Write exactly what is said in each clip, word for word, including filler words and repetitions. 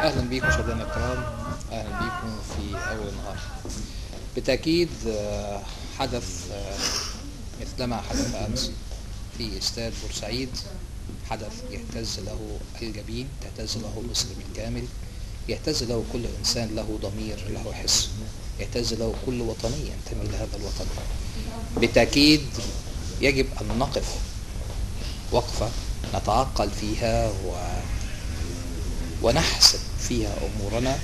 أهلا بيكم مشاهدينا الكرام، أهلا بيكم في أول نهار. بالتأكيد حدث مثلما حدث أمس في استاد بورسعيد، حدث يهتز له الجبين، تهتز له مصر بالكامل، يهتز له كل إنسان له ضمير، له حس، يهتز له كل وطني ينتمي لهذا الوطن. بالتأكيد يجب أن نقف وقفة نتعقل فيها و... ونحسب فيها أمورنا،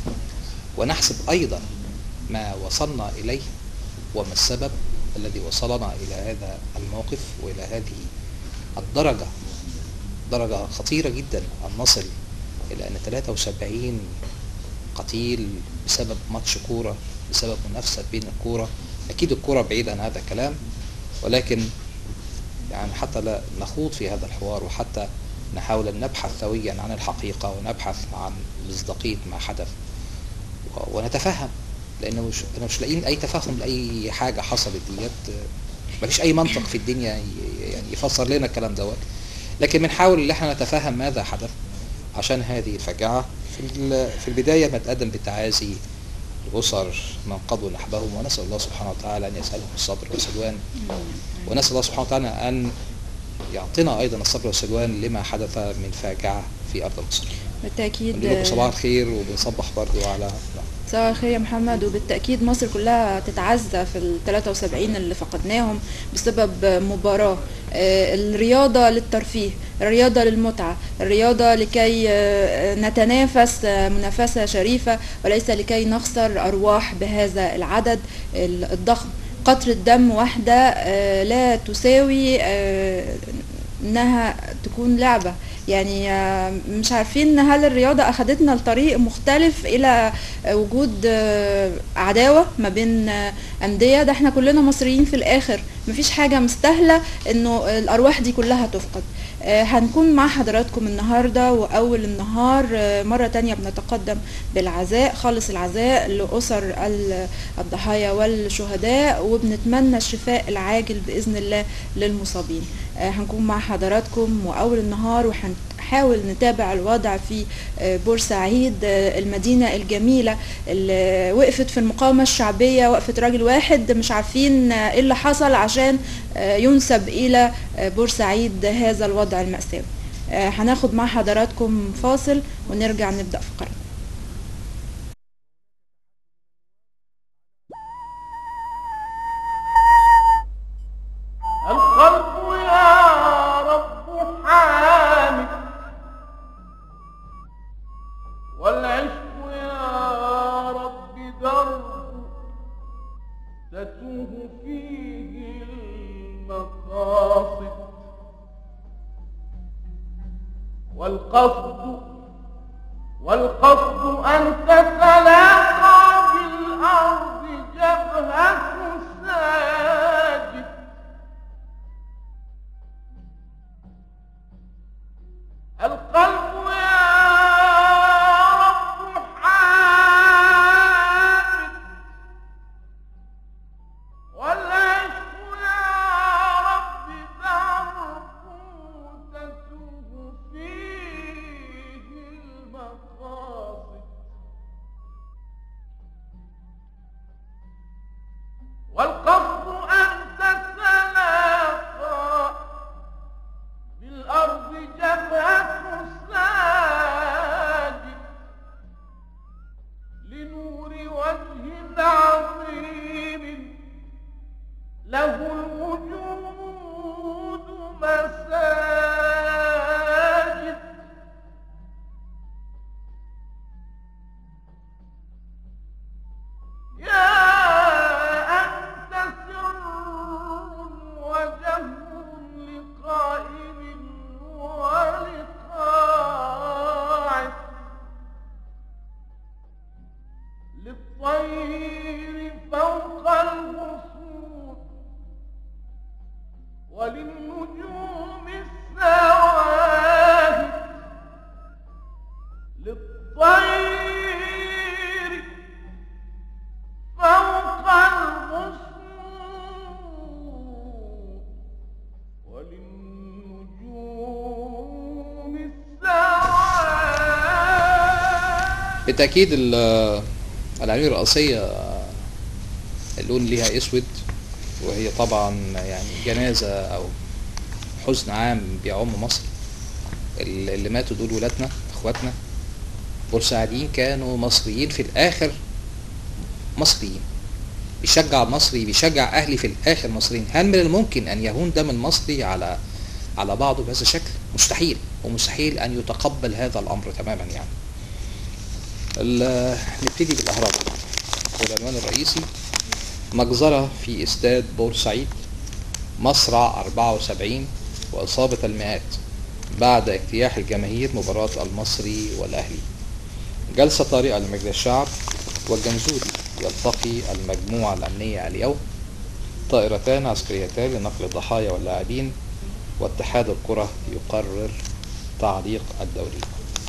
ونحسب أيضا ما وصلنا إليه وما السبب الذي وصلنا إلى هذا الموقف وإلى هذه الدرجة. درجة خطيرة جدا أن نصل إلى أن ثلاثة وسبعين قتيل بسبب ماتش كورة، بسبب منافسة بين الكورة. أكيد الكورة بعيدة عن هذا الكلام، ولكن يعني حتى لا نخوض في هذا الحوار، وحتى نحاول أن نبحث سويا عن الحقيقة ونبحث عن مصداقية ما حدث ونتفهم، لأنه مش, مش لاقيين أي تفهم لأي حاجة حصلت ديت. مفيش أي منطق في الدنيا يعني يفسر لنا الكلام دوت، لكن بنحاول ان احنا نتفهم ماذا حدث عشان هذه الفجعة. في في البداية بنتقدم بالتعازي لأسر من قضوا نحبهم، ونسأل الله سبحانه وتعالى أن يسألهم الصبر والسلوان، ونسأل الله سبحانه وتعالى أن يعطينا أيضا الصبر والسلوان لما حدث من فاجعة في أرض مصر. بالتأكيد بنقول لكم صباح الخير، وبنصبح برضو على صباح الخير يا محمد. وبالتأكيد مصر كلها تتعزى في ال ثلاثة وسبعين اللي فقدناهم بسبب مباراة. الرياضة للترفيه، الرياضة للمتعة، الرياضة لكي نتنافس منافسة شريفة، وليس لكي نخسر أرواح بهذا العدد الضخم. قطرة دم واحدة لا تساوي انها تكون لعبة. يعني مش عارفين هل الرياضة أخدتنا لطريق مختلف إلى وجود عداوة ما بين أندية. ده احنا كلنا مصريين في الآخر، مفيش حاجة مستاهلة إنه الأرواح دي كلها تفقد. هنكون مع حضراتكم النهاردة وأول النهار مرة تانية بنتقدم بالعزاء، خالص العزاء لأسر الضحايا والشهداء، وبنتمنى الشفاء العاجل بإذن الله للمصابين. هنكون مع حضراتكم وأول النهار، وهنحاول نتابع الوضع في بورسعيد، المدينة الجميلة اللي وقفت في المقاومة الشعبية، وقفت راجل واحد مش عارفين ايه اللي حصل عشان ينسب إلى بورسعيد هذا الوضع المأساوي. هناخد مع حضراتكم فاصل ونرجع نبدأ فقرة. الخلق يا رب حامد، والعشق يا رب درب تتوه فيه المقاصد، والقصد والقصد أن تتلاقى بالأرض جبهة ساجد، القلب يا رب حامد، والعشق يا رب درب تتوه فيه المقاصد، والقصد أن تتلاقى بالأرض جبهة ساجد، لنور وجه عظيم له الوجود مساجد، يا أنت سر وجهر لقائم ولقاعد، للطير فوق الغصون وللنجوم السواهد، للطير فوق الغصون وللنجوم السواهد. بالتأكيد ال- العناوين الرئيسية اللون ليها اسود، وهي طبعا يعني جنازة او حزن عام بيعم مصر. اللي ماتوا دول ولادنا اخواتنا بورسعيديين، كانوا مصريين في الاخر، مصريين، بيشجع مصري، بيشجع اهلي في الاخر مصريين. هل من الممكن ان يهون دم المصري على على بعضه بهذا الشكل؟ مستحيل، ومستحيل ان يتقبل هذا الامر تماما يعني. ال- نبتدي بالاهرام، والعنوان الرئيسي: مجزرة في استاد بورسعيد، مصرع أربعة وسبعين وإصابة المئات بعد اجتياح الجماهير مباراة المصري والأهلي. جلسة طارئة لمجلس الشعب، والجنزوري يلتقي المجموعة الأمنية اليوم. طائرتان عسكريتان لنقل الضحايا واللاعبين، واتحاد الكرة يقرر تعليق الدوري.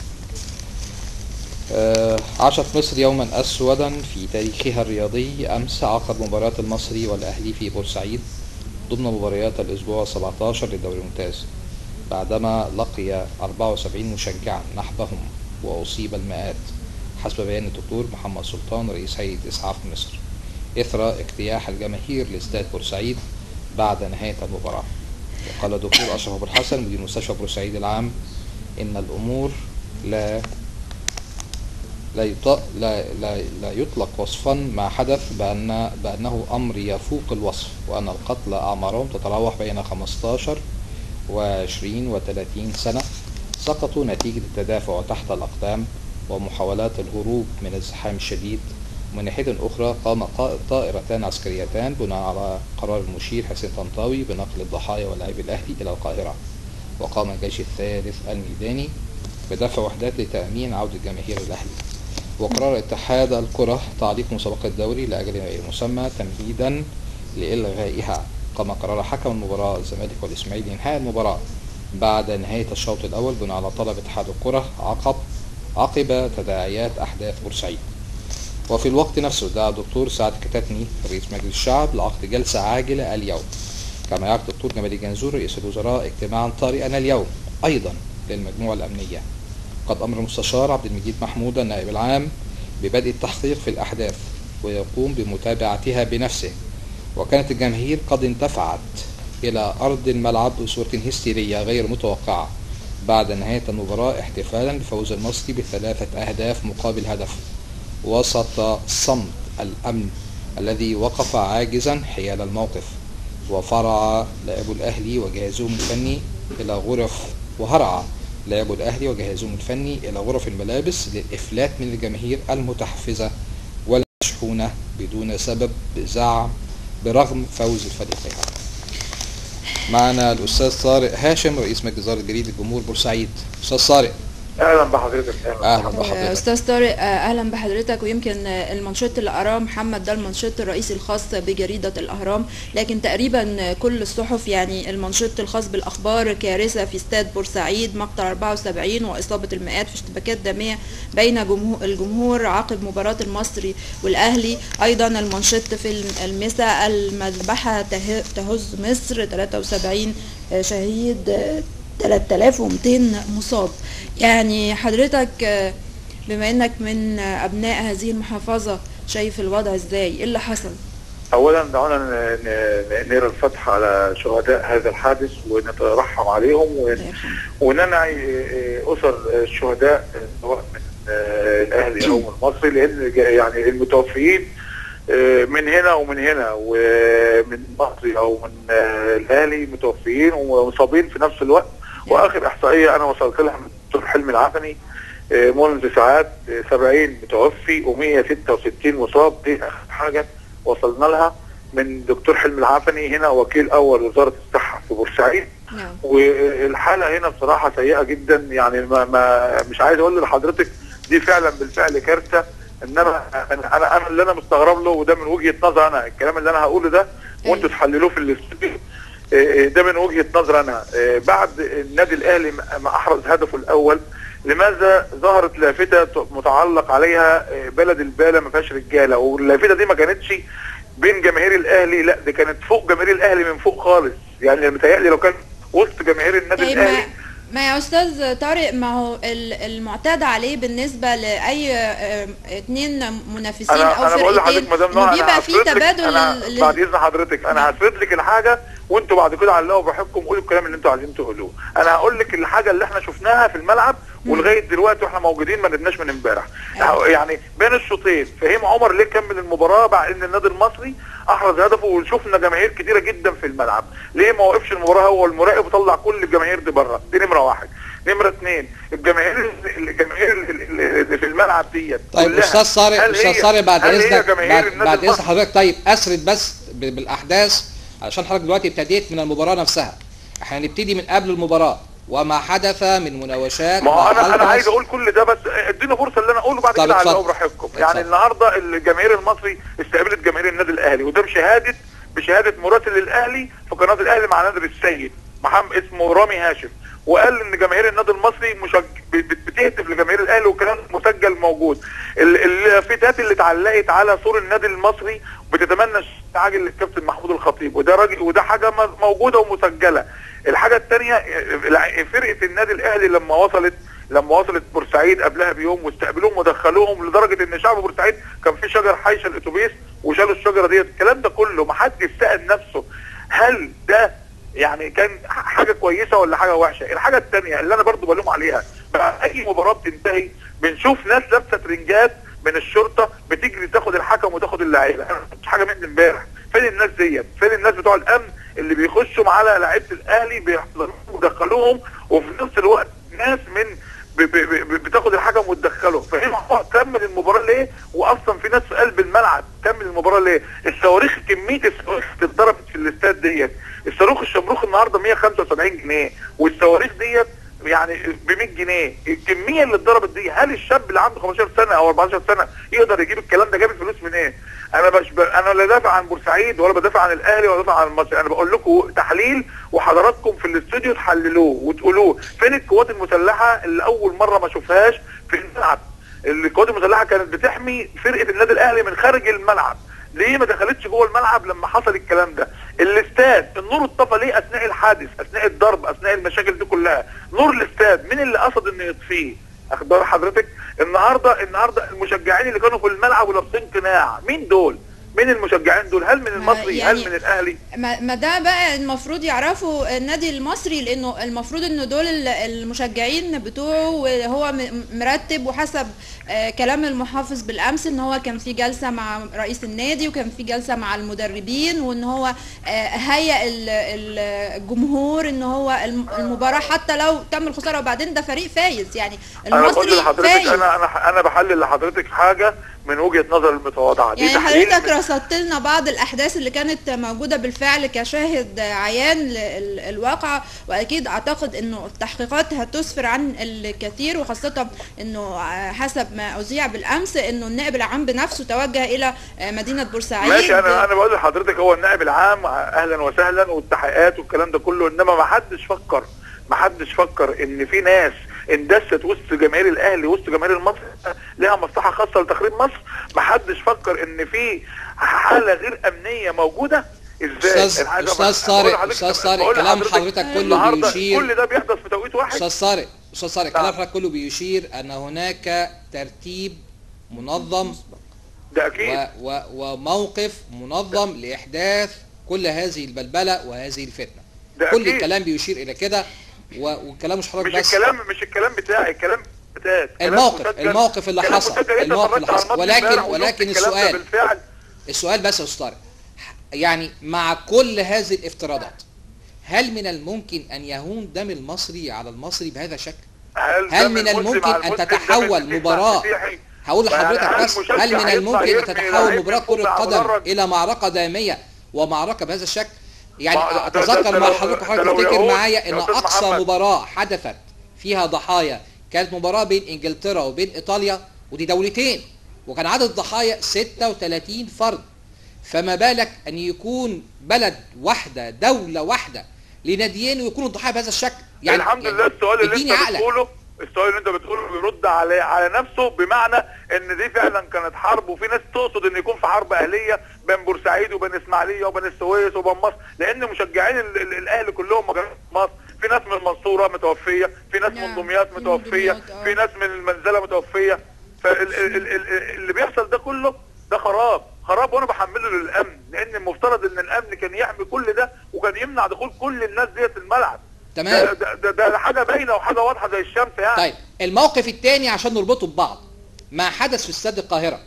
آه، عاشت مصر يوما أسودا في تاريخها الرياضي أمس عقب مباراة المصري والأهلي في بورسعيد ضمن مباريات الأسبوع سبعة عشر للدوري الممتاز، بعدما لقي أربعة وسبعين مشجعا نحبهم وأصيب المئات، حسب بيان الدكتور محمد سلطان رئيس هيئة إسعاف مصر، إثر اجتياح الجماهير لاستاد بورسعيد بعد نهاية المباراة. وقال الدكتور أشرف أبو الحسن مدير مستشفى بورسعيد العام إن الأمور لا لا يطلق, لا, لا, لا يطلق وصفا ما حدث بأن بأنه أمر يفوق الوصف، وأن القتلى أعمارهم تتراوح بين خمسة عشر وعشرين وثلاثين سنة، سقطوا نتيجة التدافع تحت الأقدام ومحاولات الهروب من الزحام الشديد. ومن ناحية أخرى قام طائرتان عسكريتان بناء على قرار المشير حسين طنطاوي بنقل الضحايا ولاعبي الأهلي إلى القاهرة. وقام الجيش الثالث الميداني بدفع وحدات لتأمين عودة جماهير الأهلي. وقرر اتحاد الكرة تعليق مسابقة الدوري لأجل غير مسمى تمهيدا لإلغائها. قام قرار حكم المباراة الزمالك والإسماعيلي إنهاء المباراة بعد نهاية الشوط الأول بناء على طلب اتحاد الكرة عقب عقب تداعيات أحداث بورسعيد. وفي الوقت نفسه دعا الدكتور سعد كتاتني رئيس مجلس الشعب لعقد جلسة عاجلة اليوم، كما يعقد الدكتور جمال الجنزور رئيس الوزراء اجتماعا طارئا اليوم أيضا للمجموعة الأمنية. قد أمر المستشار عبد المجيد محمود النائب العام ببدء التحقيق في الأحداث ويقوم بمتابعتها بنفسه. وكانت الجماهير قد اندفعت إلى أرض الملعب بصورة هستيرية غير متوقعة بعد نهاية المباراة احتفالا بفوز المصري بثلاثة أهداف مقابل هدف، وسط صمت الأمن الذي وقف عاجزا حيال الموقف. وفرع لاعبو الأهلي وجهازهم الفني إلى غرف وهرع لاعبو الأهلي وجهازهم الفني إلى غرف الملابس للإفلات من الجماهير المتحفزة والمشحونة بدون سبب زعم برغم فوز الفريقين. معنا الأستاذ طارق هاشم رئيس مجلس إدارة جريدة جمهور بورسعيد. أستاذ طارق، اهلا بحضرتك. اهلا بحضرتك. استاذ طارق، اهلا بحضرتك. ويمكن المنشط اللي قراه محمد ده المنشط الرئيسي الخاص بجريده الاهرام، لكن تقريبا كل الصحف يعني المنشط الخاص بالاخبار: كارثه في استاد بورسعيد، مقتل أربعة وسبعين واصابه المئات في اشتباكات داميه بين الجمهور عقب مباراه المصري والاهلي. ايضا المنشط في المساء: المذبحه تهز مصر، ثلاثة وسبعين شهيد، ثلاثة آلاف ومئتين مصاب. يعني حضرتك بما انك من ابناء هذه المحافظة شايف الوضع ازاي؟ ايه اللي حصل؟ اولا دعونا نقرا الفتح على شهداء هذا الحادث ونترحم عليهم وننعي اسر الشهداء سواء من الاهلي او من المصري، لان يعني المتوفيين من هنا ومن هنا ومن مصري او من الاهلي متوفيين ومصابين في نفس الوقت. واخر احصائيه انا وصلت لها من الدكتور حلمي العفني منذ ساعات سبعين متوفي ومئة وستة وستين مصاب. دي اخر حاجه وصلنا لها من دكتور حلمي العفني هنا وكيل اول وزاره الصحه في بورسعيد. والحاله هنا بصراحه سيئه جدا، يعني ما, ما مش عايز اقول لحضرتك دي فعلا بالفعل كارثه. انما انا انا اللي انا مستغرب له، وده من وجهه نظر انا، الكلام اللي انا هقوله ده وانتوا تحللوه في الاستوديو، ده من وجهه نظر انا. بعد النادي الاهلي ما احرز هدفه الاول، لماذا ظهرت لافته متعلق عليها بلد البالة ما فيهاش رجاله؟ واللافته دي ما كانتش بين جماهير الاهلي، لا دي كانت فوق جماهير الاهلي من فوق خالص. يعني متهيألي لو كان وسط جماهير النادي الاهلي ما يا استاذ طارق، ما هو المعتاد عليه بالنسبه لاي اثنين منافسين أنا او أنا بقول فرقتين لحضرتك مدام انه نهى، بيبقى أنا في هفرض لك- تبادل أنا لل- بعد إذن حضرتك أنا هفرض لك الحاجة وأنتوا بعد كده علقوا براحتكم قولوا الكلام اللي أنتوا عايزين تقولوه. أنا هقول لك الحاجة اللي إحنا شفناها في الملعب ولغاية دلوقتي وإحنا موجودين ما ندناش من امبارح. يعني بين الشوطين فهيم عمر ليه كمل المباراة بعد إن النادي المصري احرز هدفه وشفنا جماهير كتيره جدا في الملعب؟ ليه ما وقفش المباراه هو المراقب وطلع كل الجماهير دي بره؟ دي نمره واحد. نمره اثنين، الجماهير الجماهير اللي في الملعب ديت طيب استاذ طارق، استاذ طارق بعد اذنك، بعد, بعد اذن حضرتك، طيب اسرد بس بالاحداث علشان حضرتك دلوقتي ابتديت من المباراه نفسها. احنا هنبتدي من قبل المباراه وما حدث من مناوشات. ما هو انا انا عايز اقول كل ده بس اديني فرصه اللي انا اقوله بعد كده على براحتكم. يعني النهارده الجماهير المصري استقبلت جماهير النادي الاهلي وده بشهاده بشهاده مراسل الاهلي في قناه الاهلي مع نادر السيد محمد اسمه رامي هاشم، وقال ان جماهير النادي المصري مشج... بتهتف لجماهير الاهلي والكلام مسجل موجود. اللافتات اللي اتعلقت على سور النادي المصري بتتمنى عاجل للكابتن محمود الخطيب، وده راجل وده حاجه موجوده ومسجله. الحاجه الثانيه فرقه النادي الاهلي لما وصلت لما وصلت بورسعيد قبلها بيوم واستقبلوهم ودخلوهم لدرجه ان شعب بورسعيد كان في شجر حايشه الاتوبيس وشالوا الشجره ديت. الكلام ده كله ما حدش سأل نفسه هل ده يعني كان حاجه كويسه ولا حاجه وحشه؟ الحاجه الثانيه اللي انا برضو بلوم عليها، بقى اي مباراه بتنتهي بنشوف ناس لابسه ترنجات من الشرطه بتجري تاخد الحكم وتاخد اللعيبه. مش حاجه من امبارح. فين الناس ديت؟ فين الناس بتوع الامن اللي بيخشوا على لعيبه الاهلي بيحضروهم ويدخلوهم وفي نفس الوقت ناس من بتاخد الحكم وتدخله؟ فهنا كمل المباراه ليه؟ واصلا في ناس في قلب الملعب كمل المباراه ليه؟ الصواريخ، كميه الصواريخ اللي اتضربت في الاستاد ديت، الصاروخ الشمروخ النهارده مية وخمسة وسبعين جنيه والصواريخ ديت يعني ب مية جنيه. الكميه اللي اتضربت دي، هل الشاب اللي عنده خمستاشر سنه او اربعتاشر سنه يقدر يجيب الكلام ده؟ جاب الفلوس منين؟ إيه؟ انا مش ب... انا لا دافع عن بورسعيد ولا بدافع عن الاهلي ولا بدافع عن المصري، انا بقول لكم تحليل وحضراتكم في الاستوديو تحللوه وتقولوه. فين القوات المسلحه اللي اول مره ما اشوفهاش في الملعب؟ القوات المسلحه كانت بتحمي فرقه النادي الاهلي من خارج الملعب، ليه ما دخلتش جوه الملعب لما حصل الكلام ده؟ الاستاد النور اتطفى ليه اثناء الحادث، اثناء الضرب، اثناء المشاكل دي كلها؟ نور الاستاد مين اللي قصد انه يطفيه؟ اخبار حضرتك النهارده النهارده المشجعين اللي كانوا في الملعب ولابسين قناع، مين دول؟ مين المشجعين دول؟ هل من المصري؟ يعني هل من الاهلي؟ ما ده بقى المفروض يعرفوا النادي المصري، لانه المفروض انه دول المشجعين بتوعه وهو مرتب وحسب كلام المحافظ بالامس ان هو كان في جلسه مع رئيس النادي وكان في جلسه مع المدربين وان هو هيئ الجمهور ان هو المباراه حتى لو تم الخساره وبعدين ده فريق فايز. يعني المصري أنا فايز. انا انا انا بحلل لحضرتك حاجه من وجهه نظر المتواضعه دي. يعني حضرتك رصدت لنا بعض الاحداث اللي كانت موجوده بالفعل كشاهد عيان للواقع، واكيد اعتقد انه التحقيقات هتسفر عن الكثير، وخاصه انه حسب ما اذيع بالامس انه النائب العام بنفسه توجه الى مدينه بورسعيد. ماشي، انا انا بقول لحضرتك هو النائب العام اهلا وسهلا والتحقيقات والكلام ده كله، انما ما حدش فكر ما حدش فكر ان في ناس اندست وسط جماهير الاهلي وسط جماهير مصر لها مصلحه خاصه لتخريب مصر. ما حدش فكر ان في حاله غير امنيه موجوده. ازاي؟ استاذ طارق استاذ طارق كلام حضرتك كله بيشير، كل ده بيحدث في توقيت واحد. استاذ طارق استاذ طارق كلام حضرتك كله بيشير ان هناك ترتيب منظم، ده اكيد، و و وموقف منظم لاحداث كل هذه البلبله وهذه الفتنه. ده كل أكيد. الكلام بيشير الى كده، والكلام مش حضرتك مش بس، الكلام مش الكلام بتاعي، الكلام بتاعي الموقف الموقف اللي حصل الموقف اللي حصل ولكن ولكن السؤال السؤال بس يا استاذ طارق، يعني مع كل هذه الافتراضات هل من الممكن ان يهون دم المصري على المصري بهذا الشكل؟ هل, هل من الممكن ان تتحول مباراه، هقول لحضرتك بس، هل من الممكن ان تتحول مباراه كره قدم الى معركه داميه ومعركه بهذا الشكل؟ يعني اتذكر مع حضرتك حضرتك تفتكر معايا ان اقصى مباراه حدثت فيها ضحايا كانت مباراه بين انجلترا وبين ايطاليا، ودي دولتين وكان عدد الضحايا ستة وثلاثين فرد، فما بالك ان يكون بلد واحده دوله واحده لناديين ويكونوا الضحايا بهذا الشكل؟ يعني الحمد لله السؤال اللي انت بتقوله السؤال اللي انت بتقوله بيرد على على نفسه، بمعنى ان دي فعلا كانت حرب، وفي ناس تقصد ان يكون في حرب اهليه بين بورسعيد وبين اسماعيليه وبين السويس وبين مصر، لان مشجعين الاهلي كلهم ما كانوش في مصر، في ناس من المنصوره متوفيه، في ناس من دمياط متوفيه، في ناس من المنزله متوفيه. فاللي بيحصل ده كله ده خراب خراب، وانا بحمله للامن، لان المفترض ان الامن كان يحمي كل ده وكان يمنع دخول كل الناس ديت الملعب. تمام. ده, ده, ده, ده حاجه باينه وحاجه واضحه زي الشمس يعني. طيب الموقف الثاني عشان نربطه ببعض، ما حدث في استاد القاهره،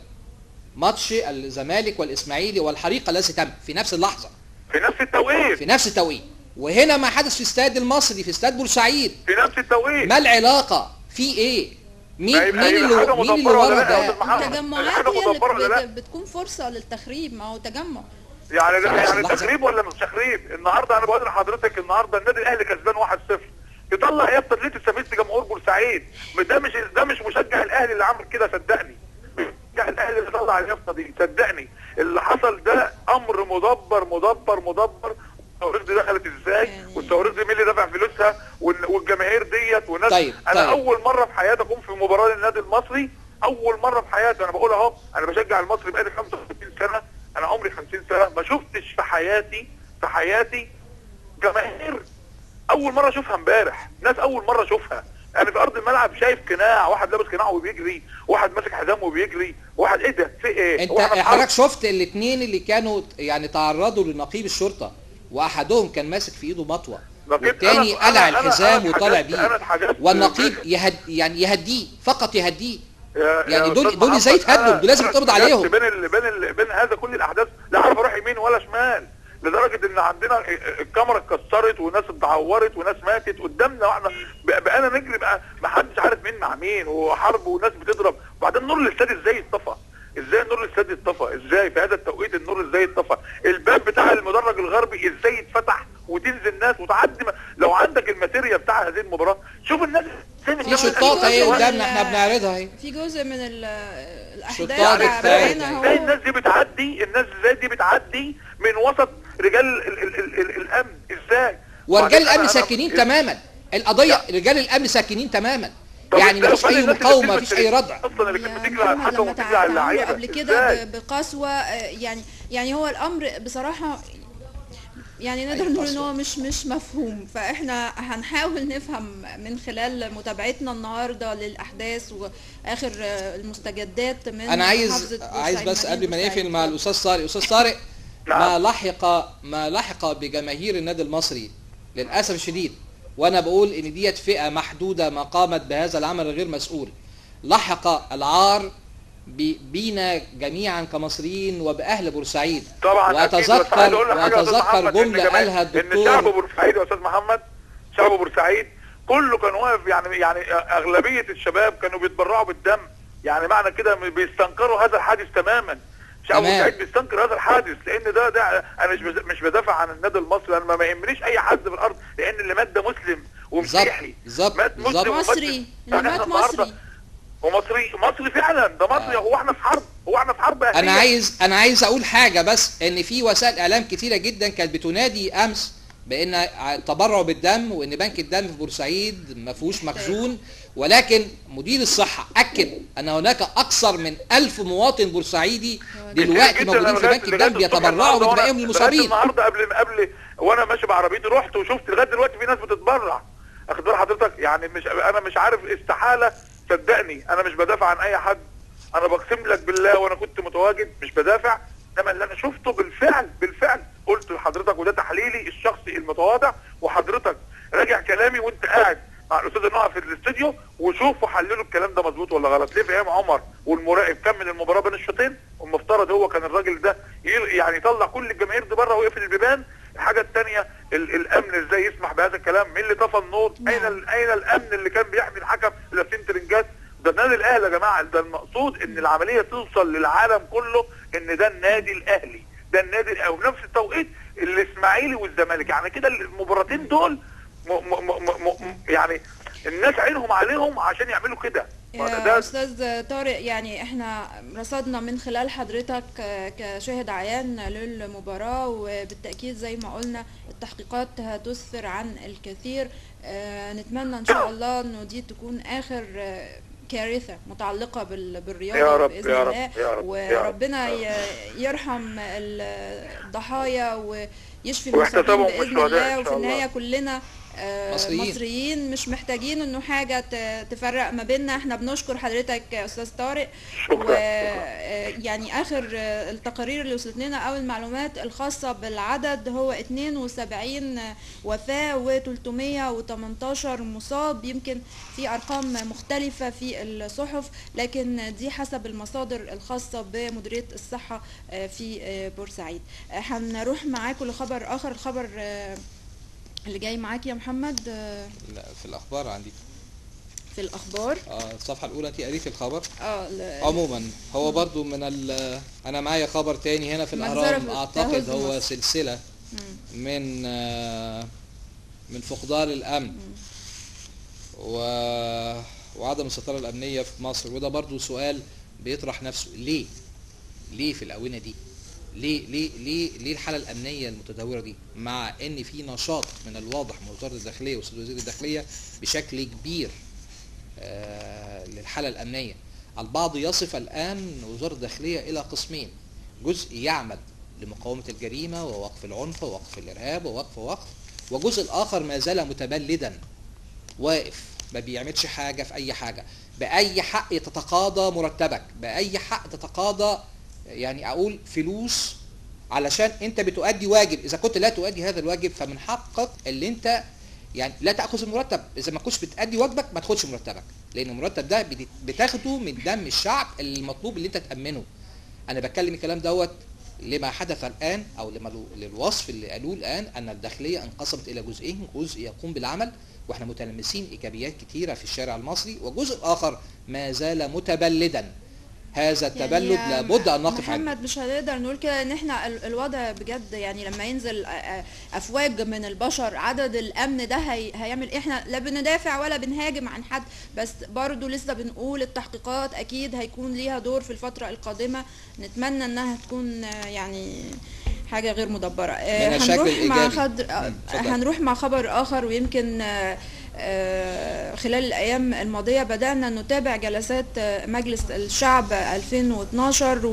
ماتش الزمالك والاسماعيلي والحريق الذي تم في نفس اللحظه، في نفس التوقيت، في نفس التوقيت. وهنا ما حدث في استاد المصري، في استاد بورسعيد، في نفس التوقيت. ما العلاقه؟ في ايه؟ مين ما مين اللي مين اللي ورا ده؟ التجمعات هي اللي بتكون فرصه للتخريب، ما هو تجمع يعني يعني تخريب ولا مش تخريب؟ النهارده انا بقول لحضرتك النهارده النادي الاهلي كسبان واحد صفر، يطلع يافطه ليه تستفز جمهور بورسعيد؟ ده مش ده مش مشجع الاهلي اللي عمل كده، صدقني. مشجع الاهلي اللي طلع اليافطه دي، صدقني. اللي حصل ده امر مدبر مدبر مدبر. الصواريخ دي دخلت ازاي؟ والصواريخ دي مين اللي دفع فلوسها؟ والجماهير ديت وناس. طيب انا طيب. اول مره في حياتي اكون في مباراه للنادي المصري، اول مره في حياتي. انا بقول اهو، انا بشجع المصري بقالي خمسة وستين سنه، انا عمري خمسين سنه ما شفتش في حياتي في حياتي جماهير اول مره اشوفها امبارح، ناس اول مره اشوفها. انا في ارض الملعب شايف قناع، واحد لابس قناع وبيجري، واحد ماسك حزام وبيجري، واحد ايه ده؟ في ايه؟ انت حضرتك شفت الاثنين اللي كانوا يعني تعرضوا لنقيب الشرطه، واحدهم كان ماسك في ايده مطوه والتاني قلع الحزام وطالع بيه، والنقيب يهد يعني يهديه فقط، يهديه. يعني دول دول ازاي يتهدوا؟ دول لازم يتقبض عليهم. بين ال بين ال بين هذا كل الاحداث لا عارف اروح يمين ولا شمال، لدرجه ان عندنا الكاميرا اتكسرت وناس اتعورت وناس ماتت قدامنا، واحنا بقينا نجري بقى ما حدش عارف مين مع مين، وحرب وناس بتضرب. وبعدين نور الاستاد ازاي اتطفى؟ ازاي نور الاستاد اتطفى؟ ازاي في هذا التوقيت النور ازاي اتطفى؟ الباب بتاع المدرج الغربي ازاي اتفتح وتنزل ناس وتعدي؟ لو عندك الماتيريا بتاع هذه المباراه شوف الناس في شطات اهي قدامنا احنا بنعرضها اهي، في جزء من الاحداث ازاي الناس دي بتعدي، الناس ازاي دي بتعدي من وسط رجال ال ال ال ال الامن ازاي؟ ورجال الامن ساكنين تماما، القضيه رجال الامن ساكنين تماما، يعني مفيش اي مقاومه، مفيش اي ردع. اصلا اللي كانت بتجري على الحكم وبتجري على اللعيبه قبل كده بقسوه، يعني يعني هو الامر بصراحه يعني نقدر نقول ان هو مش مش مفهوم. فاحنا هنحاول نفهم من خلال متابعتنا النهارده للاحداث واخر المستجدات من انا عايز عايز بس قبل ما نقفل مع الاستاذ طارق. استاذ طارق، ما لحق ما لحق بجماهير النادي المصري للاسف الشديد، وانا بقول ان ديت فئه محدوده ما قامت بهذا العمل الغير مسؤول، لحق العار بينا جميعا كمصريين وباهل بورسعيد. طبعا واتذكر واتذكر جمله قالها الدكتور ان شعب بورسعيد يا استاذ محمد، شعب بورسعيد كله كان واقف، يعني يعني اغلبيه الشباب كانوا بيتبرعوا بالدم، يعني معنى كده بيستنكروا هذا الحادث تماما. شعب بورسعيد بيستنكر هذا الحادث، لان ده ده انا مش مش بدافع عن النادي المصري، انا ما يهمنيش اي حد في الارض، لان اللي مات ده مسلم ومسيحي، مات مسلم مصري، اللي مات مصري ومصري مصري فعلا، ده مصري. هو احنا في حرب؟ هو احنا في حرب أهلية؟ انا عايز انا عايز اقول حاجه بس، ان في وسائل اعلام كتيره جدا كانت بتنادي امس بان تبرع بالدم، وان بنك الدم في بورسعيد ما فيهوش مخزون، ولكن مدير الصحه اكد ان هناك اكثر من ألف مواطن بورسعيدي دلوقتي موجودين في بنك الدم بيتبرعوا بتبقيهم للمصابين. النهارده قبل قبل وانا ماشي بعربيتي رحت وشفت لغايه دلوقتي في ناس بتتبرع. اخد بال حضرتك؟ يعني مش انا مش عارف، استحاله، صدقني انا مش بدافع عن اي حد، انا بقسم لك بالله وانا كنت متواجد مش بدافع، انما اللي انا شفته بالفعل بالفعل قلت لحضرتك، وده تحليلي الشخصي المتواضع، وحضرتك راجع كلامي وانت قاعد مع الاستاذ نوع في الاستوديو وشوف وحللوا الكلام ده مظبوط ولا غلط. ليه فهم عمر والمراقب كمل المباراه بين الشوطين، والمفترض هو كان الراجل ده يعني يطلع كل الجماهير دي بره ويقفل البيبان. الحاجه الثانيه الامن ازاي يسمح بهذا الكلام؟ مين اللي طفى النور؟ اين اين الامن اللي كان بيحمي الحكم لابسين ترنجات؟ ده النادي الاهلي يا جماعه، ده المقصود ان العمليه توصل للعالم كله ان ده النادي الاهلي، ده النادي، او نفس التوقيت الاسماعيلي والزمالك. يعني كده المباراتين دول م م م م يعني الناس عينهم عليهم عشان يعملوا كده. يا استاذ طارق، يعني احنا رصدنا من خلال حضرتك كشاهد عيان للمباراه، وبالتاكيد زي ما قلنا التحقيقات هتسفر عن الكثير. اه نتمنى ان شاء الله انه دي تكون اخر كارثه متعلقه بالرياضه يا رب باذن يا الله، رب يا رب وربنا يا رب يرحم الضحايا ويشفي المصابين باذن الله. وفي النهايه كلنا آه، مصريين. مصريين مش محتاجين انه حاجه ت- تفرق ما بيننا. احنا بنشكر حضرتك يا استاذ طارق. شكرا. ويعني اخر آه، التقارير اللي وصلت لنا او المعلومات الخاصه بالعدد هو اتنين وسبعين وفاه و318 مصاب. يمكن في ارقام مختلفه في الصحف، لكن دي حسب المصادر الخاصه بمديريه الصحه آه، في آه، بورسعيد. آه، هنروح معاكم لخبر اخر. الخبر آه، اللي جاي معاك يا محمد آه، لا، في الاخبار عندي في الاخبار. اه الصفحه الاولى انت قريتي الخبر. اه ل- عموما هو برضو من ال انا معايا خبر تاني هنا في مجزرة الاهرام، في اعتقد تهز هو مصر. سلسله مم. من آه، من فقدان الامن و... وعدم السيطره الامنيه في مصر. وده برضو سؤال بيطرح نفسه، ليه ليه في الاونه دي؟ ليه ليه ليه ليه الحاله الامنيه المتدهوره دي، مع ان في نشاط من الواضح من وزاره الداخليه وسيد وزير الداخليه بشكل كبير آه للحاله الامنيه. البعض يصف الان وزاره الداخليه الى قسمين: جزء يعمل لمقاومه الجريمه ووقف العنف ووقف الارهاب ووقف وقف، وجزء الاخر ما زال متبلدا واقف ما بيعملش حاجه في اي حاجه. باي حق تتقاضى مرتبك، باي حق تتقاضى يعني اقول فلوس علشان انت بتؤدي واجب. اذا كنت لا تؤدي هذا الواجب فمن حقك اللي انت يعني لا تاخذ المرتب. اذا ما كنتش بتأدي واجبك ما تاخدش مرتبك، لان المرتب ده بت- بتاخده من دم الشعب المطلوب اللي انت تأمنه. انا بتكلم الكلام دوت لما حدث الان، او لما للوصف اللي قالوه الان، ان الداخليه انقسمت الى جزئين: جزء يقوم بالعمل واحنا متلمسين ايجابيات كتيره في الشارع المصري، وجزء اخر ما زال متبلدا. هذا التبلد يعني لابد ان نقف عنه. محمد مش هنقدر نقول كده ان احنا ال- الوضع بجد يعني لما ينزل أ- أ- افواج من البشر، عدد الامن ده هي هيعمل إيه؟ احنا لا بندافع ولا بنهاجم عن حد، بس برضو لسه بنقول التحقيقات اكيد هيكون ليها دور في الفترة القادمة. نتمنى انها تكون آه، يعني حاجة غير مدبرة. آه، من الشكل هنروح مع الإيجابي. خضر آه، مم، اتفضل. هنروح مع خبر اخر. ويمكن آه، آه، خلال الأيام الماضية بدأنا نتابع جلسات آه، مجلس الشعب ألفين واثناشر،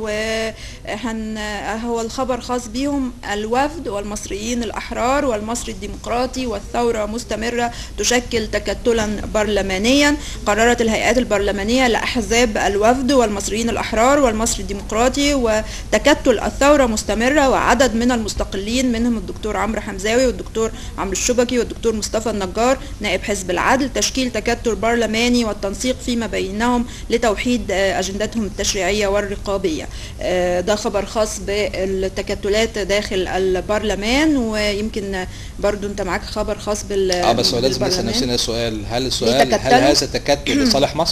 وهن هو الخبر خاص بيهم: الوفد والمصريين الأحرار والمصري الديمقراطي والثورة مستمرة تشكل تكتلا برلمانيا. قررت الهيئات البرلمانية لأحزاب الوفد والمصريين الأحرار والمصري الديمقراطي وتكتل الثورة مستمرة، وعدد من المستقلين منهم الدكتور عمرو حمزاوي والدكتور عمرو الشبكي والدكتور مصطفى النجار نائب حزب العدل، تشكيل تكتل برلماني والتنسيق فيما بينهم لتوحيد آه، أجندتهم التشريعية والرقابية. آه، ده خبر خاص بالتكتلات داخل البرلمان. ويمكن برضو انت معاك خبر خاص بال اه بس هو لازم نسال بالبرلمان. نفسنا سؤال: هل السؤال هل بيتكتلوا؟ هذا التكتل لصالح مصر؟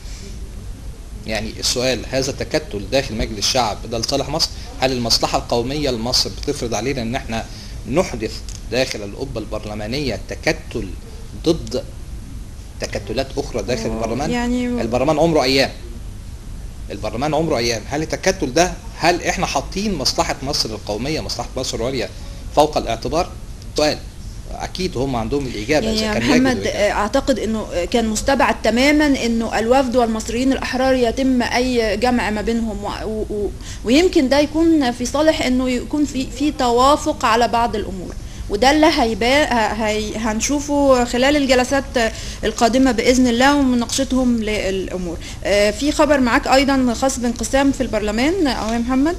يعني السؤال: هذا التكتل داخل مجلس الشعب ده لصالح مصر؟ هل المصلحه القوميه لمصر بتفرض علينا ان احنا نحدث داخل القبه البرلمانيه تكتل ضد تكتلات اخرى داخل آه، البرلمان؟ يعني البرلمان عمره ايام البرلمان عمره ايام هل التكتل ده، هل احنا حاطين مصلحه مصر القوميه، مصلحه مصر العليا فوق الاعتبار؟ سؤال اكيد هم عندهم الاجابه. يعني اذا يا كان محمد يجب آه، اعتقد انه كان مستبعد تماما انه الوفد والمصريين الاحرار يتم اي جمع ما بينهم، و و و ويمكن ده يكون في صالح انه يكون في في توافق على بعض الامور، وده اللي هيبقى هي هنشوفه خلال الجلسات القادمه باذن الله ومناقشتهم للامور. آه، في خبر معاك ايضا خاص بانقسام في البرلمان او يا محمد؟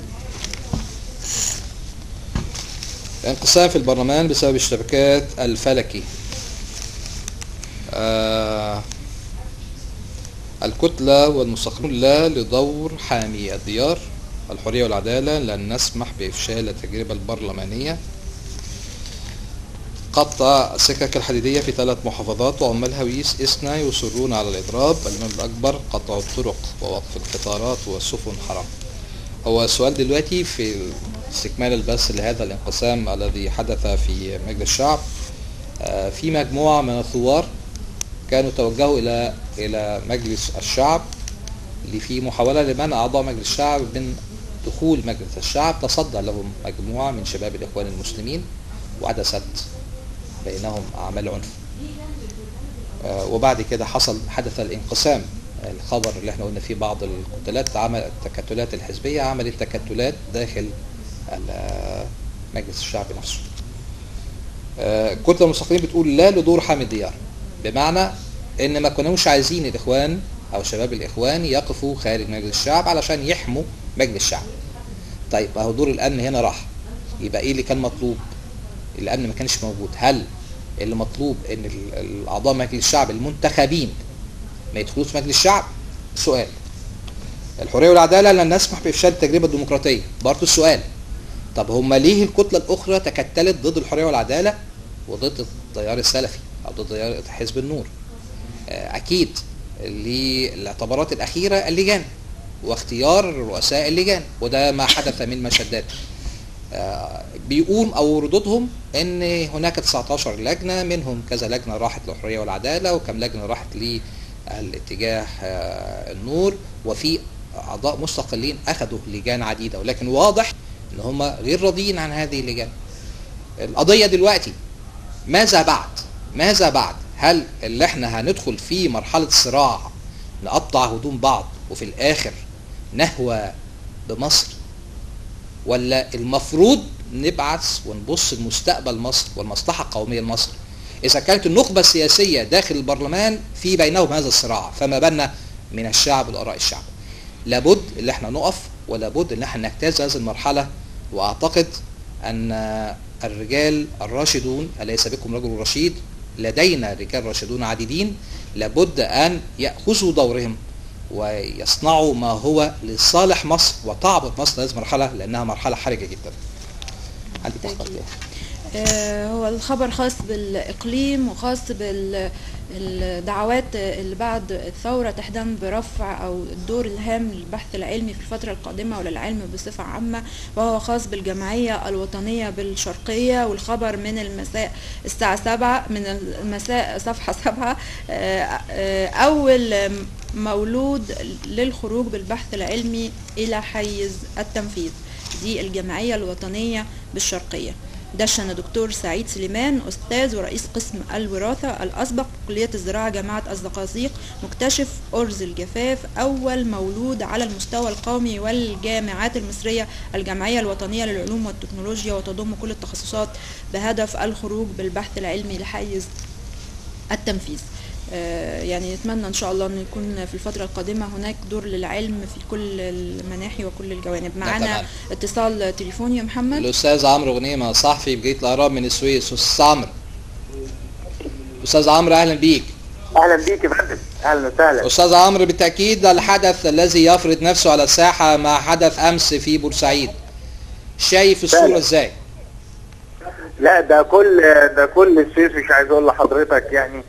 انقسام في البرلمان بسبب الشبكات الفلكي. آه الكتلة والمستقلون لا لدور حامي الديار الحرية والعدالة، لن نسمح بإفشال التجربة البرلمانية. قطع السكك الحديدية في ثلاث محافظات وعمال هويس إثنا يصرون على الإضراب. الإمام الأكبر قطع الطرق ووقف القطارات والسفن حرام. هو السؤال دلوقتي في استكمال البث لهذا الانقسام الذي حدث في مجلس الشعب، آه، في مجموعة من الثوار كانوا توجهوا إلى إلى مجلس الشعب في محاولة لمنع أعضاء مجلس الشعب من دخول مجلس الشعب. تصدى لهم مجموعة من شباب الإخوان المسلمين وحدثت بينهم أعمال عنف، آه، وبعد كده حصل حدث الانقسام. الخبر اللي احنا قلنا فيه بعض الكتلات عمل التكتلات الحزبية عملت تكتلات داخل مجلس الشعب نفسه. آه، الكتله المستقلين بتقول لا لدور حامي الديار، بمعنى ان ما كانوش عايزين الاخوان او شباب الاخوان يقفوا خارج مجلس الشعب علشان يحموا مجلس الشعب. طيب اهو دور الامن هنا راح، يبقى ايه اللي كان مطلوب؟ الامن ما كانش موجود. هل اللي مطلوب ان الاعضاء مجلس الشعب المنتخبين ما يدخلوش مجلس الشعب؟ سؤال. الحريه والعداله لن نسمح بافشال التجربه الديمقراطيه، برضه السؤال. طب هم ليه الكتله الاخرى تكتلت ضد الحريه والعداله وضد التيار السلفي او ضد تيار حزب النور؟ اكيد للاعتبارات الاخيره اللجان واختيار رؤساء اللجان، وده ما حدث من مشادات. بيقوم او ردودهم ان هناك تسعة عشر لجنه، منهم كذا لجنه راحت للحريه والعداله وكم لجنه راحت للاتجاه النور، وفي اعضاء مستقلين اخذوا لجان عديده، ولكن واضح ان هم غير راضيين عن هذه اللجان. القضيه دلوقتي ماذا بعد؟ ماذا بعد؟ هل اللي احنا هندخل في مرحله صراع نقطع هدوم بعض وفي الاخر نهوى بمصر، ولا المفروض نبعث ونبص لمستقبل مصر والمصلحه القوميه لمصر؟ اذا كانت النخبه السياسيه داخل البرلمان في بينهم هذا الصراع، فما بالنا من الشعب واراء الشعب. لابد ان احنا نقف، ولابد ان احنا نجتاز هذه المرحله. واعتقد ان الرجال الراشدون، اليس بكم رجل رشيد، لدينا رجال راشدون عديدين، لابد ان ياخذوا دورهم ويصنعوا ما هو لصالح مصر وتعبط مصر هذه المرحله، لانها مرحله حرجه جدا. عندي تعقيب. آه هو الخبر خاص بالاقليم وخاص بالدعوات اللي بعد الثوره تهتم برفع او الدور الهام للبحث العلمي في الفتره القادمه وللعلم بصفه عامه، وهو خاص بالجمعيه الوطنيه بالشرقيه. والخبر من المساء الساعه سبعة من المساء صفحه سبعة، آه آه اول مولود للخروج بالبحث العلمي إلى حيز التنفيذ، دي الجمعية الوطنية بالشرقية. دشن دكتور سعيد سليمان، أستاذ ورئيس قسم الوراثة الأسبق بكلية الزراعة جامعة الزقازيق، مكتشف أرز الجفاف، أول مولود على المستوى القومي والجامعات المصرية، الجمعية الوطنية للعلوم والتكنولوجيا، وتضم كل التخصصات بهدف الخروج بالبحث العلمي لحيز التنفيذ. يعني نتمنى ان شاء الله ان يكون في الفتره القادمه هناك دور للعلم في كل المناحي وكل الجوانب. معانا اتصال تليفوني يا محمد. الاستاذ عمرو غنيمه، صحفي بجريده الاهرام من السويس. استاذ عمرو استاذ عمرو اهلا بيك. اهلا بيك يا فندم، اهلا وسهلا. استاذ عمرو، بالتاكيد الحدث الذي يفرض نفسه على الساحه ما حدث امس في بورسعيد، شايف الصوره ازاي؟ لا ده كل ده كل السويس، مش عايز اقول لحضرتك يعني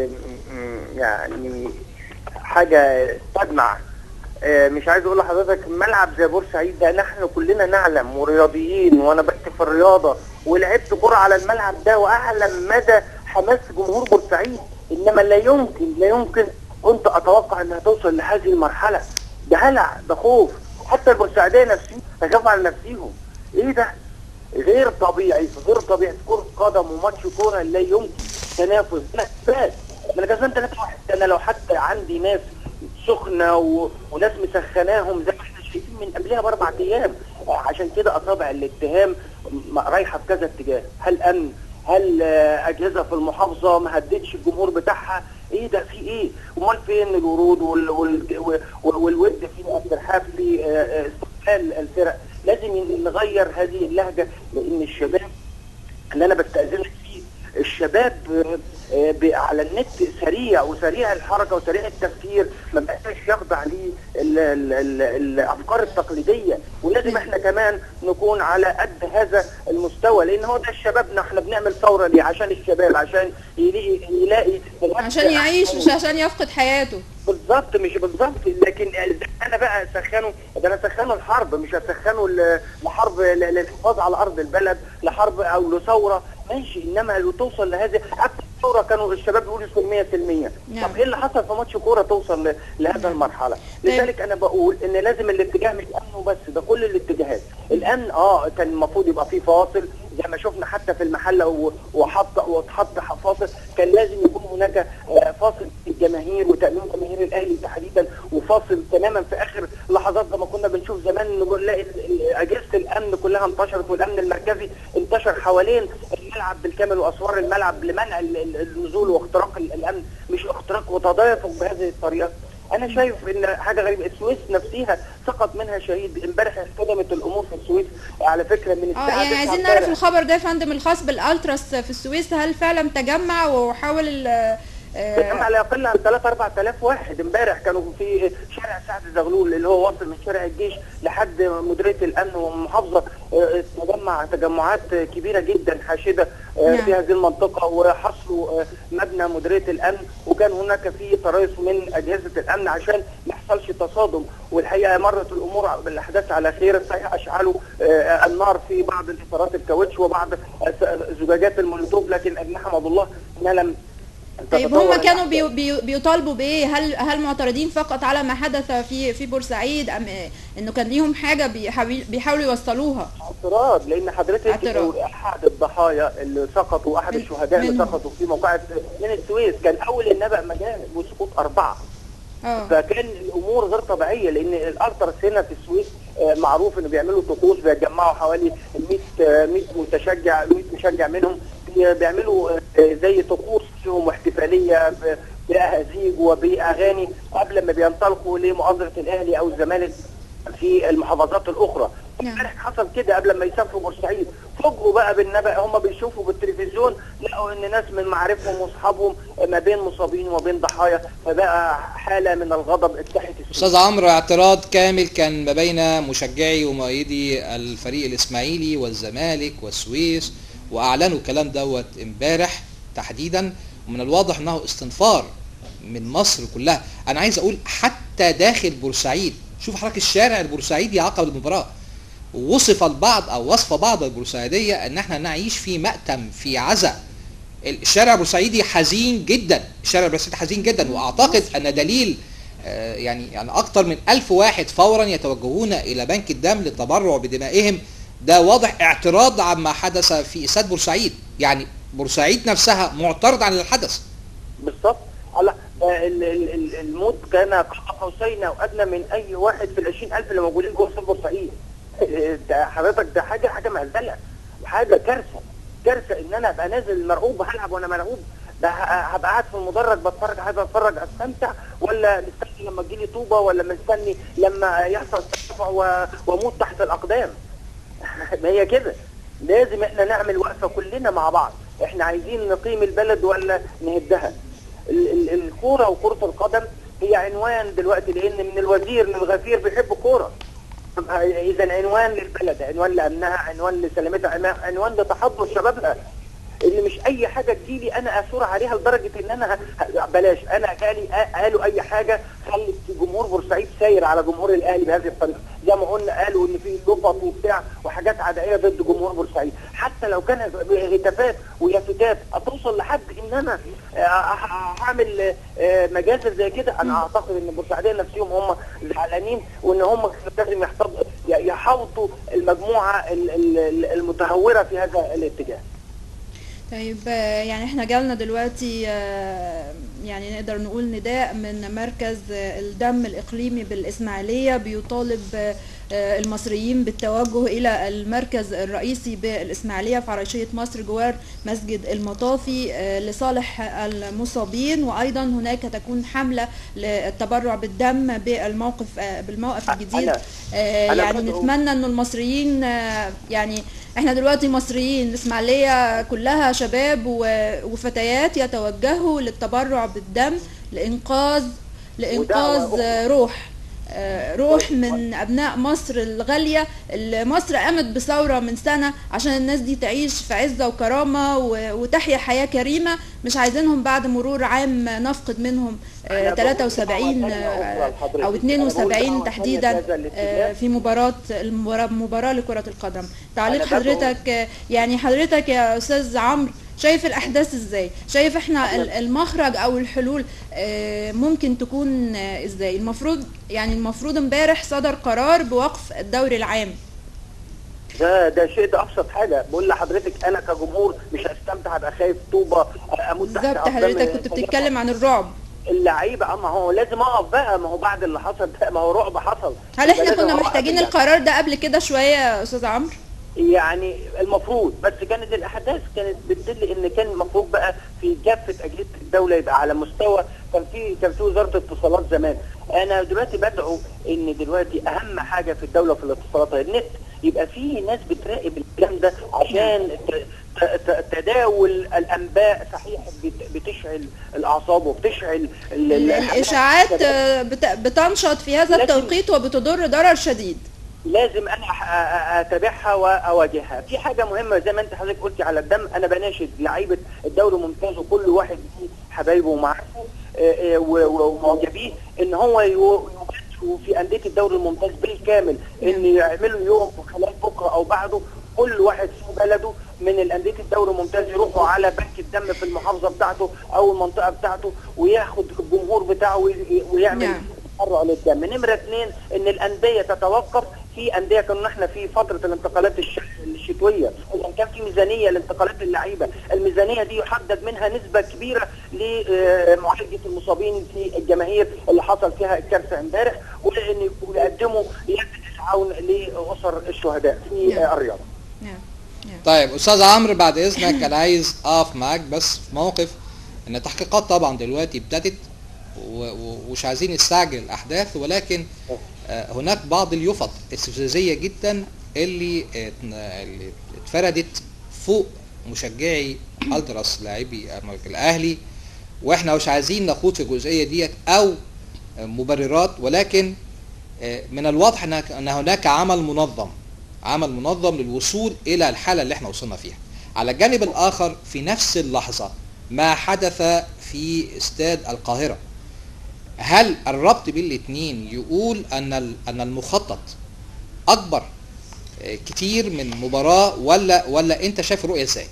يعني حاجه تدمع. مش عايز اقول لحضرتك ملعب زي بورسعيد ده نحن كلنا نعلم ورياضيين، وانا بكتب في الرياضه ولعبت كره على الملعب ده واعلم مدى حماس جمهور بورسعيد، انما لا يمكن لا يمكن كنت اتوقع انها توصل لهذه المرحله. ده هلع، ده خوف، حتى البورسعيديه نفسهم خافوا على نفسهم. ايه ده؟ غير طبيعي، غير طبيعي. كره قدم وماتش كوره لا يمكن تنافس. انا كسبان، انا كسبان ثلاثة واحد. انا لو حتى عندي ناس سخنه و... وناس مسخناهم زي ما احنا شايفين من قبلها باربع ايام، عشان كده اصابع الاتهام رايحه في كذا اتجاه. هل امن؟ هل اجهزه في المحافظه ما هدتش الجمهور بتاعها؟ ايه ده؟ في ايه؟ امال فين الورود وال... وال... والود في الترحاب في استقبال الفرق؟ لازم نغير هذه اللهجه، لان الشباب اللي انا بستأذنك فيه الشباب على النت سريع وسريع الحركه وسريع التفكير، ما بقاش يخضع للافكار التقليديه، ولازم احنا كمان نكون على قد هذا المستوى، لان هو ده الشباب. احنا بنعمل ثوره ليه؟ عشان الشباب، عشان يلاقي يلاقي عشان يعيش مش عشان يفقد حياته. بالظبط، مش بالظبط. لكن انا بقى اسخنه، ده انا اسخنه الحرب، مش اسخنه لحرب للحفاظ على ارض البلد، لحرب او لثوره ماشي، انما لو توصل لهذه الثوره كانوا الشباب بيقولوا سلميه سلميه. نعم. طب ايه اللي حصل في ماتش كوره توصل لهذا نعم. المرحله؟ لذلك انا بقول ان لازم الاتجاه مش امن وبس، ده كل الاتجاهات. الامن اه كان المفروض يبقى فيه فاصل زي ما شفنا حتى في المحله وحط واتحط فاصل، كان لازم يكون هناك فاصل الجماهير وتامين جماهير الاهلي تحديدا، وفاصل تماما في اخر لحظات زي ما كنا بنشوف زمان نلاقي اجهزه الامن كلها انتشرت، والامن المركزي انتشر حوالين الملعب بالكامل واسوار الملعب لمنع النزول واختراق الامن، مش اختراق وتدافق بهذه الطريقه. انا شايف ان حاجه غريبه، السويس نفسها سقط منها شهيد، امبارح احتدمت الامور في السويس على فكره من الساعه اه يعني عايزين نعرف الخبر ده يا فندم الخاص بالالتراس في السويس، هل فعلا تجمع وحاول تجمع لا يقل عن ثلاثة أربعة آلاف واحد امبارح كانوا في شارع سعد زغلول اللي هو واصل من شارع الجيش لحد مديريه الامن والمحافظه، تجمع تجمعات كبيره جدا حاشده في هذه المنطقه، وحصروا مبنى مديريه الامن، وكان هناك في تريث من اجهزه الامن عشان ما يحصلش تصادم. والحقيقه مرت الامور بالاحداث على خير، صحيح اشعلوا النار في بعض الاطارات الكاوتش وبعض زجاجات المولوتوف، لكن نحمد الله انها لم. طيب هم كانوا بي بي بيطالبوا بايه؟ هل هل معترضين فقط على ما حدث في في بورسعيد، ام انه كان ليهم حاجه بيحاولوا يوصلوها؟ اعتراض، لان حضرتك احد الضحايا اللي سقطوا، احد الشهداء اللي سقطوا في موقعة من السويس كان اول النبأ مجال وسقوط اربعه. أوه. فكان الامور غير طبيعيه، لان الالتراس هنا في السويس معروف انه بيعملوا طقوس، بيجمعوا حوالي مية متشجع، مية مشجع منهم بيعملوا زي طقوس فيهم واحتفاليه باهازيج وباغاني قبل ما بينطلقوا لمؤازره الاهلي او الزمالك في المحافظات الاخرى. امبارح حصل كده قبل ما يسافروا بورسعيد، فوجئوا بقى بالنبأ، هم بيشوفوا بالتلفزيون لقوا ان ناس من معارفهم واصحابهم ما بين مصابين وما بين ضحايا، فبقى حاله من الغضب اجتاحت السويس. استاذ عمرو، اعتراض كامل كان ما بين مشجعي ومؤيدي الفريق الاسماعيلي والزمالك والسويس، واعلنوا الكلام دوت امبارح تحديدا، ومن الواضح انه استنفار من مصر كلها. انا عايز اقول حتى داخل بورسعيد، شوف حضرتك الشارع البورسعيدي عقب المباراه وصف البعض او وصف بعض البورسعيديه ان احنا نعيش في مأتم في عزاء. الشارع البورسعيدي حزين جدا، الشارع البورسعيدي حزين جدا، واعتقد ان دليل آه يعني يعني اكثر من ألف واحد فورا يتوجهون الى بنك الدم للتبرع بدمائهم. ده واضح اعتراض عما حدث في استاد بورسعيد، يعني بورسعيد نفسها معترض عن الحدث. بالظبط، على الموت كان قاب قوسين او ادنى من اي واحد في العشرين ألف اللي موجودين جوه استاد بورسعيد. ده حضرتك ده حاجه حاجه مهزله وحاجه كارثه، كارثه ان انا ابقى نازل مرعوب هلعب وانا مرعوب، ده هبقى قاعد في المدرج بتفرج، عايز اتفرج استمتع، ولا مستني لما تجيلي طوبه، ولا مستني لما يحصل تدفع واموت تحت الاقدام؟ ما هي كده، لازم احنا نعمل وقفه كلنا مع بعض، احنا عايزين نقيم البلد ولا نهدها. الكوره وكره القدم هي عنوان دلوقتي، لان من الوزير للغفير بيحب الكوره. اذا عنوان للبلد، عنوان لامنها، عنوان لسلامتها، عنوان لتحضر شبابها، اللي مش اي حاجه تجيلي انا اثور عليها لدرجه ان انا بلاش انا جالي قالوا اي حاجه خلت جمهور بورسعيد ساير على جمهور الاهلي بهذه الطريقه، زي ما قلنا قالوا ان في لفظ وبتاع وحاجات عدائيه ضد جمهور بورسعيد، حتى لو كان هتافات ويافتات هتوصل لحد ان انا هعمل مجازر زي كده. انا اعتقد ان البورسعيديه نفسهم هم زعلانين، وان هم لازم يحاوطوا المجموعه المتهوره في هذا الاتجاه. طيب يعني احنا جالنا دلوقتي يعني نقدر نقول نداء من مركز الدم الإقليمي بالإسماعيلية بيطالب المصريين بالتوجه إلى المركز الرئيسي بالإسماعيلية في عريشية مصر جوار مسجد المطافي لصالح المصابين، وأيضا هناك تكون حملة للتبرع بالدم بالموقف بالموقف الجديد. يعني نتمنى أن المصريين، يعني احنا دلوقتي مصريين الإسماعيلية كلها شباب وفتيات يتوجهوا للتبرع بالدم لإنقاذ لإنقاذ روح روح من أبناء مصر الغالية، اللي مصر قامت بثورة من سنة عشان الناس دي تعيش في عزة وكرامة وتحيا حياة كريمة. مش عايزينهم بعد مرور عام نفقد منهم ثلاثة وسبعين أو اثنين وسبعين تحديدا في مباراة المباراة لكرة القدم. تعليق حضرتك، يعني حضرتك يا أستاذ عمرو شايف الأحداث إزاي؟ شايف إحنا المخرج أو الحلول ممكن تكون إزاي؟ المفروض يعني المفروض امبارح صدر قرار بوقف الدوري العام. ده ده شيء، ده ابسط حاجه. بقول لحضرتك انا كجمهور مش هستمتع، ابقى خايف طوبه اموت تحت بالظبط. حضرتك كنت بتتكلم عن الرعب. اللعيبه اما هو لازم اقف بقى، ما هو بعد اللي حصل ده ما هو رعب حصل. هل احنا كنا محتاجين القرار ده قبل كده شويه يا استاذ عمرو؟ يعني المفروض، بس كانت الاحداث كانت بتدل ان كان المفروض بقى في كافه اجهزه الدوله يبقى على مستوى، كان في كان في وزاره اتصالات زمان. انا دلوقتي بدعو ان دلوقتي اهم حاجه في الدوله في الاتصالات هي النت، يبقى في ناس بتراقب الكلام ده عشان تداول الانباء صحيح بتشعل الاعصاب وبتشعل الاشاعات بتنشط في هذا التوقيت وبتضر ضرر شديد. لازم انا اتابعها واواجهها. في حاجه مهمه زي ما انت حضرتك قلتي على الدم، انا بناشد لعيبه الدوري الممتاز وكل واحد فيه حبايبه ومعارفه ومعجبيه ان هو يباتوا في انديه الدوري الممتاز بالكامل، ان يعملوا يوم خلال بكره او بعده كل واحد في بلده من الانديه الدوري الممتاز يروحوا على بنك الدم في المحافظه بتاعته او المنطقه بتاعته وياخد الجمهور بتاعه ويعمل تبرع للدم. نمره اثنين ان الانديه تتوقف. في انديه كنا احنا في فتره الانتقالات الشتويه اذا كان في ميزانيه لانتقالات اللعيبه، الميزانيه دي يحدد منها نسبه كبيره لمعالجه المصابين في الجماهير اللي حصل فيها الكارثه امبارح، وان يقدموا يد العون لاسر الشهداء في الرياضه. طيب استاذ عمرو بعد اذنك انا عايز اقف معاك بس في موقف ان التحقيقات طبعا دلوقتي ابتدت ومش عايزين نستعجل الاحداث، ولكن هناك بعض اليفط استفزازيه جدا اللي اللي اتفردت فوق مشجعي التراس لاعبي الاهلي، واحنا مش عايزين نخوض في الجزئيه ديت او مبررات، ولكن من الواضح ان هناك عمل منظم عمل منظم للوصول الى الحاله اللي احنا وصلنا فيها. على الجانب الاخر في نفس اللحظه ما حدث في استاد القاهره، هل الربط بين الاثنين يقول ان ان المخطط اكبر كتير من مباراه، ولا ولا انت شايف الرؤيه ازاي؟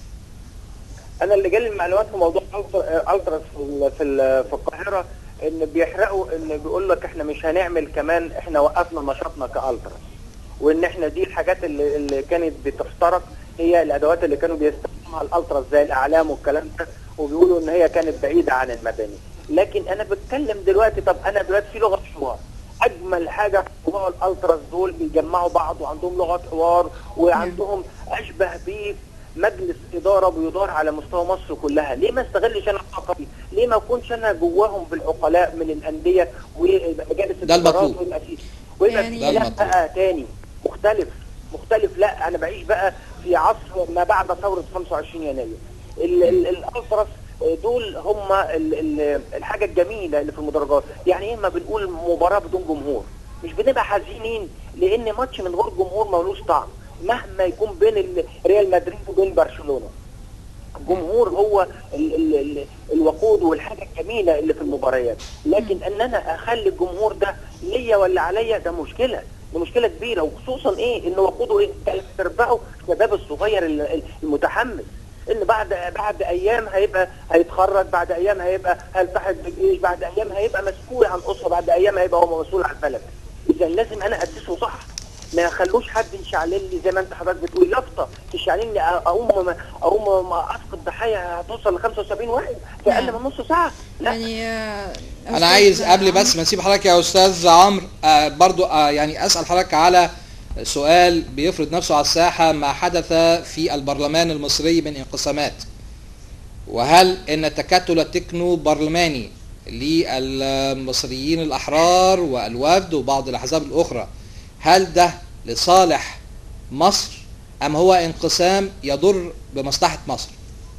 انا اللي جالي المعلومات في موضوع التراس في في القاهره ان بيحرقوا، ان بيقول لك احنا مش هنعمل كمان، احنا وقفنا نشاطنا كالتراس، وان احنا دي الحاجات اللي, اللي كانت بتفترق هي الادوات اللي كانوا بيستخدمها الالتراس زي الاعلام والكلام ده، وبيقولوا ان هي كانت بعيده عن المباني. لكن انا بتكلم دلوقتي، طب انا دلوقتي في لغه حوار، اجمل حاجه في موضوع الالتراس دول بيجمعوا بعض وعندهم لغه حوار وعندهم اشبه بمجلس اداره بيدار على مستوى مصر كلها. ليه ما استغلش انا الطاقه دي؟ ليه ما اكونش انا جواهم بالعقلاء من الانديه ومجالس الادارات والاسيس ويبقى في كلام بقى تاني مختلف مختلف لا انا بعيش بقى في عصر ما بعد ثوره خمسة وعشرين يناير. الالتراس دول هم الحاجه الجميله اللي في المدرجات. يعني ايه ما بنقول مباراه بدون جمهور؟ مش بنبقى حزينين لان ماتش من غير جمهور ملوش طعم، مهما يكون بين ريال مدريد وبين برشلونه. الجمهور هو ال ال ال الوقود والحاجه الجميله اللي في المباريات، لكن ان انا اخلي الجمهور ده ليا ولا عليا ده مشكله، دي مشكله كبيره، وخصوصا ايه ان وقوده ايه تربعه الشباب الصغير المتحمس، ان بعد بعد ايام هيبقى هيتخرج، بعد ايام هيبقى هيلتحق بالجيش، بعد ايام هيبقى مسؤول عن اسره، بعد ايام هيبقى هو مسؤول عن البلد. اذا لازم انا اسسه صح، ما يخلوش حد يشعلل لي زي ما انت حضرتك بتقول يافطه تشعلل لي اقوم اقوم اسقط ضحايا هتوصل ل خمسة وسبعين واحد في اقل من نص ساعه. لا يعني انا عايز قبل بس ما نسيب حضرتك يا استاذ عمرو آه برضو آه يعني اسال حضرتك على سؤال بيفرض نفسه على الساحه، ما حدث في البرلمان المصري من انقسامات، وهل ان التكتل التكنو برلماني للمصريين الاحرار والوفد وبعض الاحزاب الاخرى هل ده لصالح مصر ام هو انقسام يضر بمصلحه مصر؟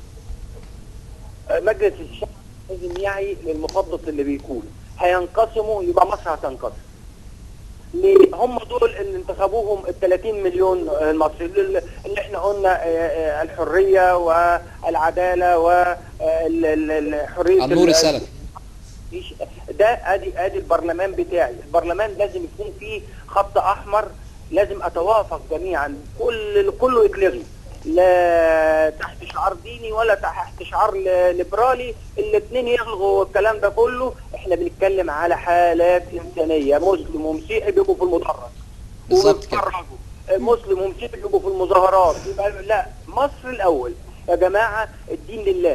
مجلس الشعب لازم يعي للمخطط اللي بيكون هينقسموا، يبقى مصر هتنقسم. هم دول اللي انتخبوهم ال ثلاثين مليون مصري اللي احنا قلنا الحريه والعداله والحريه النور السلفي. ده ادي ادي البرلمان بتاعي، البرلمان لازم يكون فيه خط احمر، لازم اتوافق جميعا، كل كله يتلغي، لا تحت شعار ديني ولا تحت شعار ليبرالي، الاثنين يلغوا الكلام ده كله. احنا بنتكلم على حالات انسانيه، مسلم ومسيحي بيبقوا في المدرج بالظبط كده، مسلم ومسيحي بيبقوا في المظاهرات. يبقى لا، مصر الاول يا جماعه، الدين لله،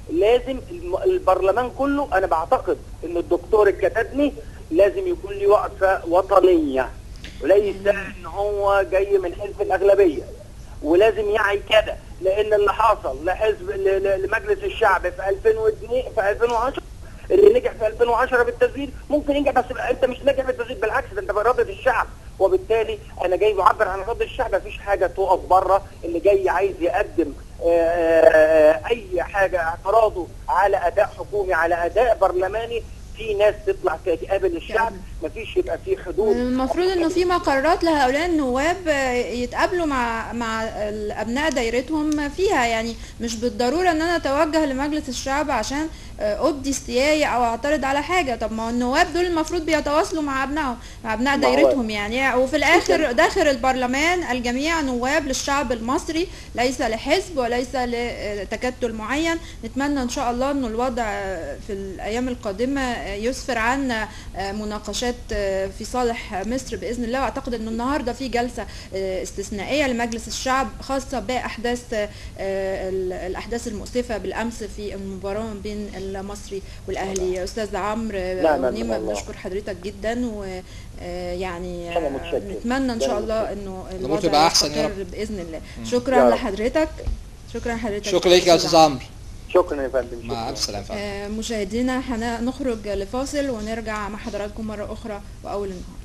لازم الم- البرلمان كله، انا بعتقد ان الدكتور الكتاتني لازم يكون ليه وقفه وطنيه، وليس ان هو جاي من حزب الاغلبيه، ولازم يعي كده، لان اللي حصل لحزب ل- ل- لمجلس الشعب في ألفين واثنين في ألفين وعشرة، اللي نجح في ألفين وعشرة بالتسجيل ممكن ينجح، بس انت مش ناجح بالتسجيل، بالعكس ده انت باراده الشعب. وبالتالي انا جاي بعبر عن اراده الشعب، مفيش حاجه تقف بره. اللي جاي عايز يقدم آه، آه، اي حاجه اعتراضه على اداء حكومي، على اداء برلماني، في ناس تطلع تقابل الشعب، مفيش يبقى في حدود. المفروض انه في مقرات لهؤلاء النواب يتقابلوا مع مع ابناء دايرتهم فيها، يعني مش بالضروره ان انا اتوجه لمجلس الشعب عشان ابدي استيائي او اعترض على حاجه. طب ما هو النواب دول المفروض بيتواصلوا مع ابنائهم، مع ابناء ما هو- دايرتهم يعني. وفي الاخر داخل البرلمان الجميع نواب للشعب المصري، ليس لحزب وليس لتكتل معين. نتمنى ان شاء الله ان الوضع في الايام القادمه يسفر عن مناقشات في صالح مصر باذن الله. واعتقد انه النهارده في جلسه استثنائيه لمجلس الشعب خاصه باحداث الاحداث المؤسفه بالامس في المباراه بين المصري والاهلي. يا استاذ عمرو غنيمه، بنشكر حضرتك جدا، ويعني نتمنى ان شاء الله انه الامور تبقى احسن يا رب باذن الله. شكرا لحضرتك. شكرا لحضرتك. شكرا لك يا استاذ عمرو. شكرا يا فندم. مع الف سلامه. آه مشاهدينا هنخرج لفاصل ونرجع مع حضراتكم مره اخرى واول النهار.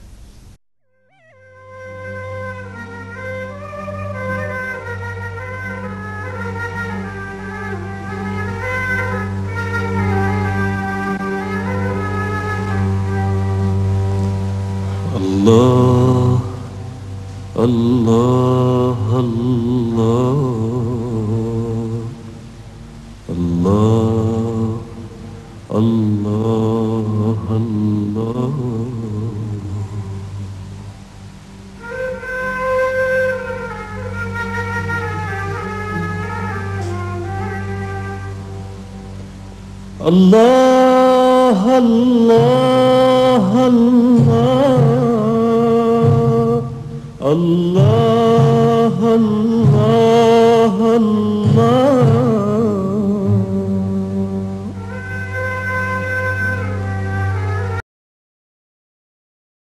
الله الله الله الله الله الله الله الله الله الله الله الله